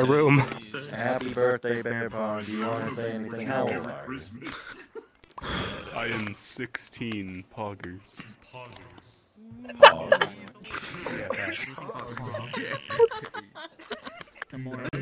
room. Happy birthday, Bear Pong. Do you want to say anything? How old are you? I am 16 poggers. Pog. Yeah, that.